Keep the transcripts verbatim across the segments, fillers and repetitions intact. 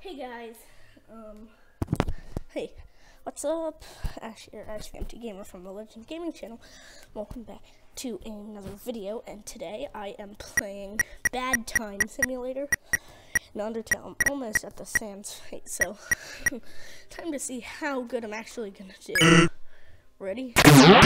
Hey guys, um, hey, what's up? Ash here, Ash the Empty Gamer from the Legend Gaming Channel. Welcome back to another video, and today I am playing Bad Time Simulator in Undertale. I'm almost at the Sam's Fate, so time to see how good I'm actually gonna do. Ready?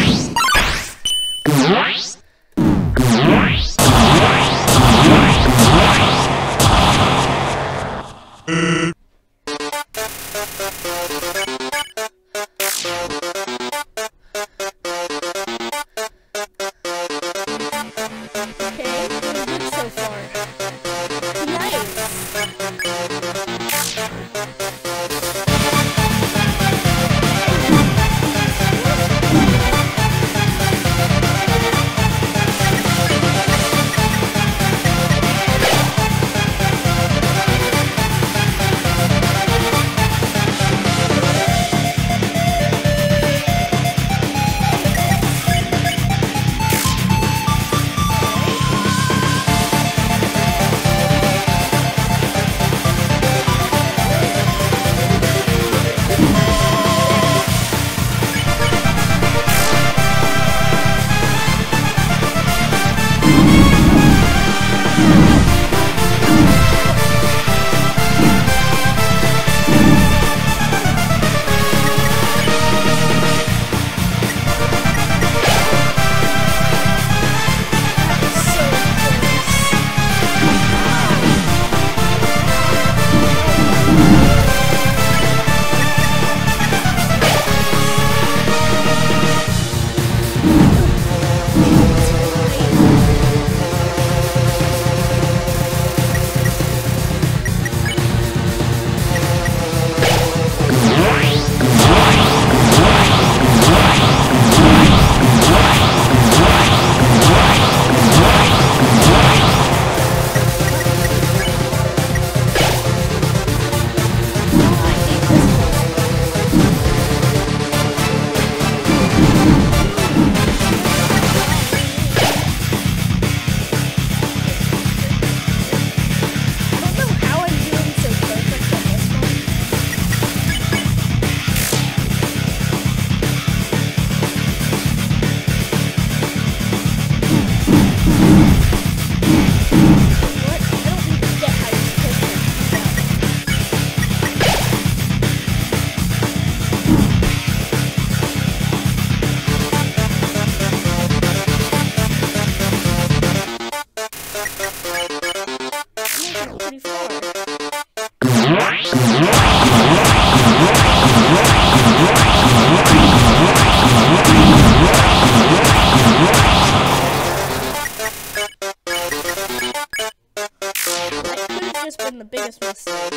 Just been the biggest mistake.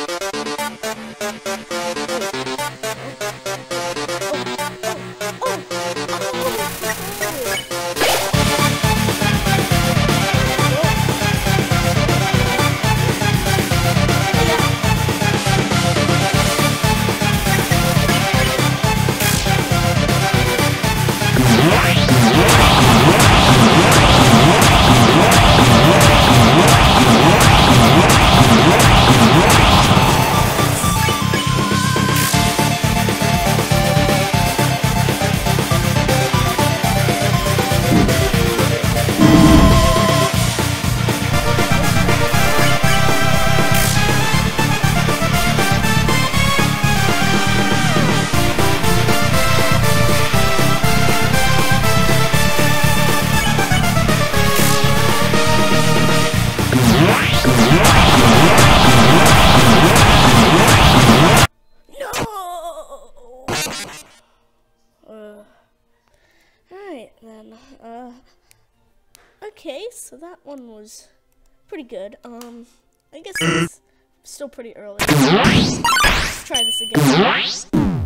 Then, uh, okay, so that one was pretty good. Um, I guess it's still pretty early. Let's try this again.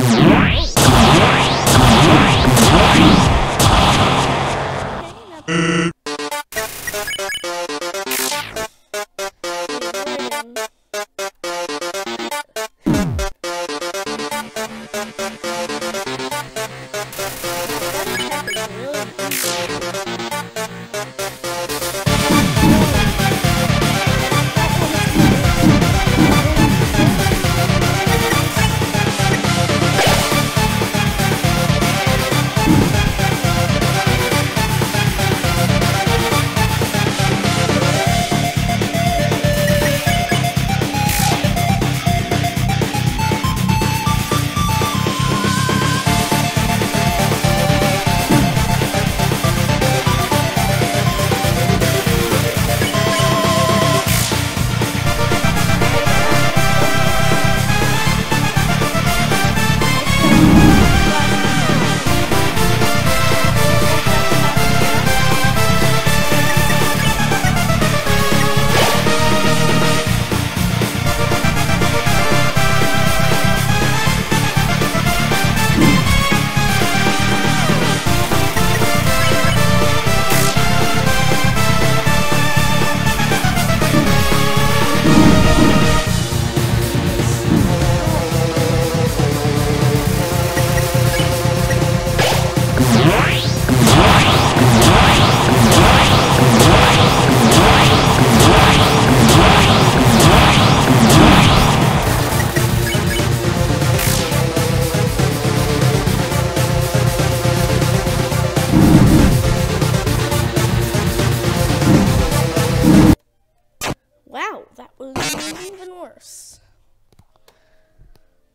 Okay, really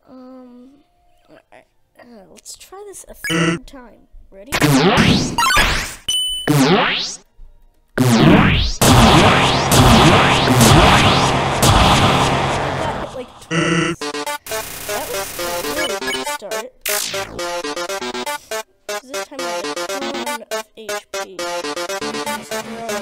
Um, alright, uh, let's try this a third time. Ready? I got hit like twice. That was a really good start. This time I have a ton of H P. Just throw around.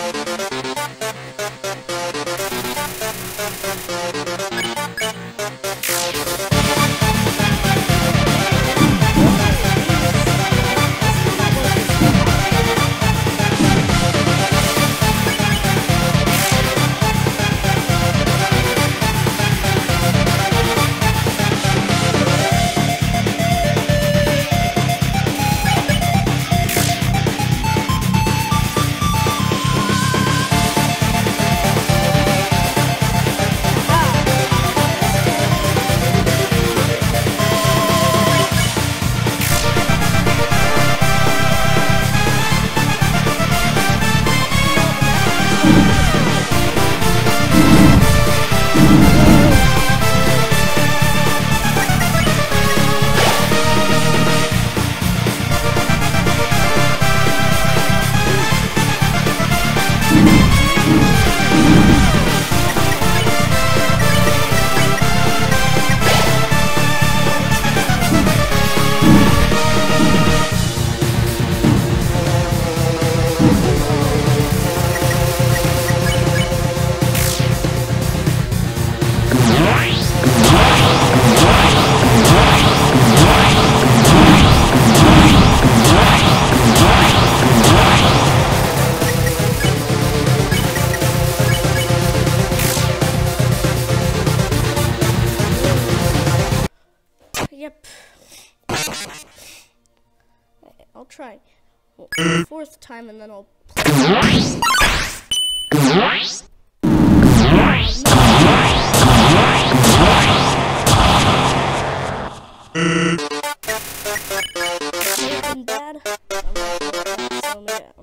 Yep. Okay, I'll try well, fourth time and then I'll play. Been bad. I'm not gonna slow me down.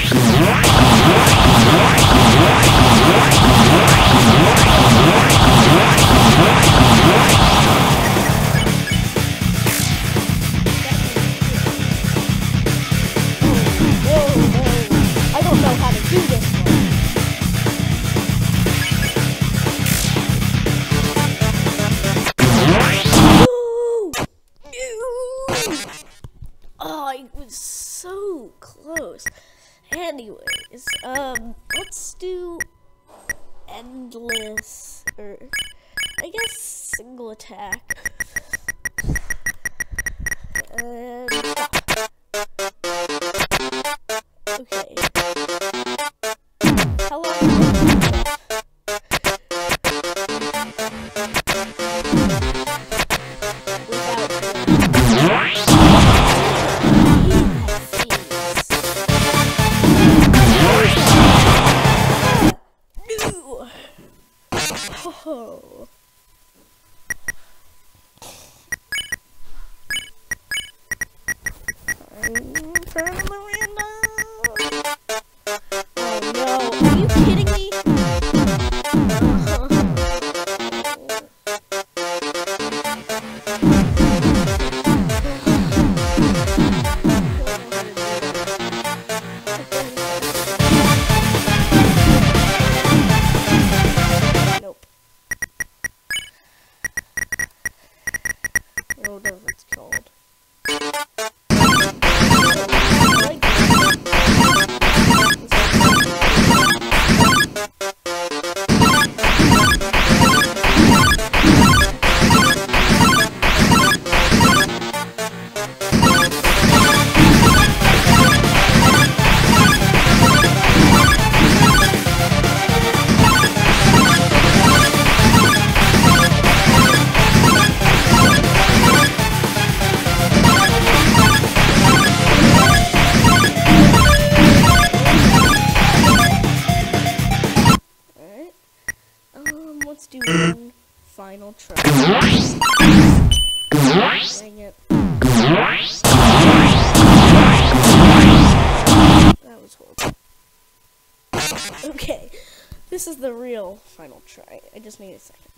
I don't know how to do this one. Oh, I was so close. Anyways, um, let's do endless, or I guess single attack. And okay. How long is it? Oh. I'm turning the random. Oh no, are you kidding me? Whatever it's called. Let's do one final try. Dang it. That was horrible. Okay, this is the real final try. I just need a second.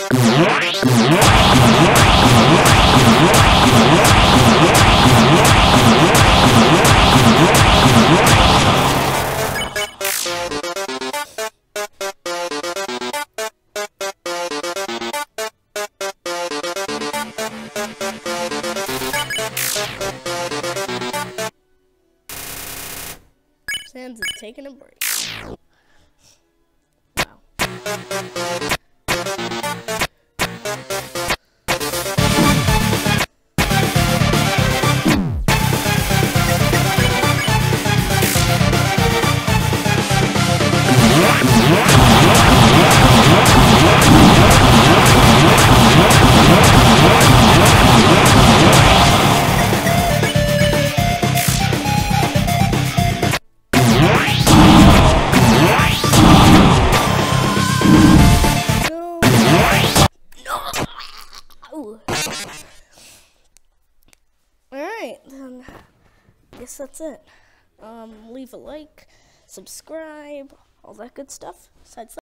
Sans is taking a break. Wow. Alright, then I guess that's it. Um, leave a like, subscribe, all that good stuff. Besides